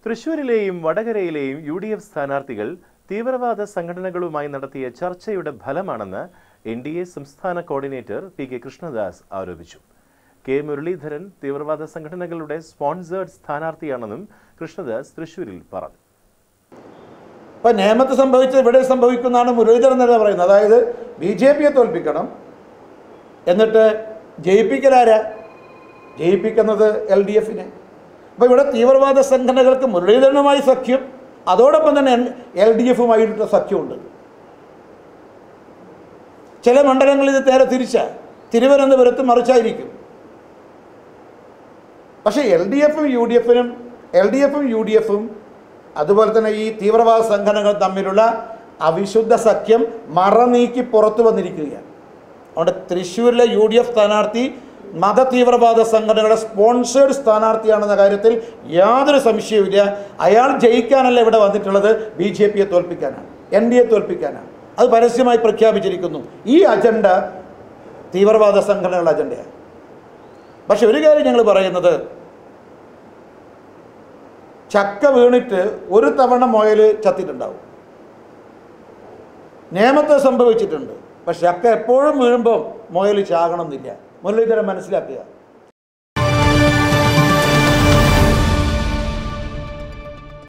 തൃശൂരിലെയും വടകരയിലെയും UDF സ്ഥാനാർത്ഥികൾ തീവ്രവാദ സംഘടനകളുമായി നടത്തിയ ചർച്ചയുടെ ഫലമാണെന്ന് NDA സംസ്ഥാന കോർഡിനേറ്റർ PK കൃഷ്ണദാസ് ആരോപിച്ചു. K മുരളീധരൻ തീവ്രവാദ സംഘടനകളുടെ സ്പോൺസേർഡ് സ്ഥാനാർത്ഥിയാണെന്നും കൃഷ്ണദാസ് തൃശൂരിൽ പറഞ്ഞു. ഇപ്പോൾ നേമത്ത് സംഭവിച്ചത് ഇവിടെ സംഭവിക്കുന്നതാണ് മുരളീധരൻ എന്നല്ല പറയുന്നത്. അതായത് BJPയെ തോൽപ്പിക്കണം, എന്നിട്ട് ജയിപ്പിക്കലാരാ? ജയിപ്പിക്കുന്നത് LDFനെ. അപ്പോൾ ഇവിടെ തീവ്രവാദ സംഘടനകൾക്ക് മുരളീധരനുമായി സഖ്യം, അതോടൊപ്പം തന്നെ LDFുമായിട്ടുള്ള സഖ്യമുണ്ട്. ചില മണ്ഡലങ്ങളിൽ ഇത് നേരെ തിരിച്ചാണ്, തിരുവനന്തപുരത്ത് മറിച്ചായിരിക്കും. പക്ഷേ LDFും UDFും അതുപോലെ തന്നെ ഈ തീവ്രവാദ സംഘടനകൾ തമ്മിലുള്ള അവിശുദ്ധ സഖ്യം മറനീക്കി പുറത്തു വന്നിരിക്കുകയാണ്. അതുകൊണ്ട് തൃശ്ശൂരിലെ UDF സ്ഥാനാർത്ഥി മതതീവ്രവാദ സംഘടനകളുടെ സ്പോൺസേഡ് സ്ഥാനാർത്ഥിയാണെന്ന കാര്യത്തിൽ യാതൊരു സംശയവുമില്ല. അയാൾ ജയിക്കാനല്ല ഇവിടെ വന്നിട്ടുള്ളത്, BJPയെ തോൽപ്പിക്കാനാണ്, NDA തോൽപ്പിക്കാനാണ്. അത് പരസ്യമായി പ്രഖ്യാപിച്ചിരിക്കുന്നു. ഈ അജണ്ട തീവ്രവാദ സംഘടനകളുടെ അജണ്ടയാണ്. പക്ഷെ ഒരു കാര്യം ഞങ്ങൾ പറയുന്നത്, ചക്ക വീണിട്ട് ഒരു തവണ മുയൽ ചത്തിട്ടുണ്ടാവും. നേമത്തെ സംഭവിച്ചിട്ടുണ്ട്. പക്ഷെ ചക്ക എപ്പോഴും വീഴുമ്പോൾ മുയൽ ചാകണമെന്നില്ല. മുരളീധരൻ മനസ്സിലാക്കുക.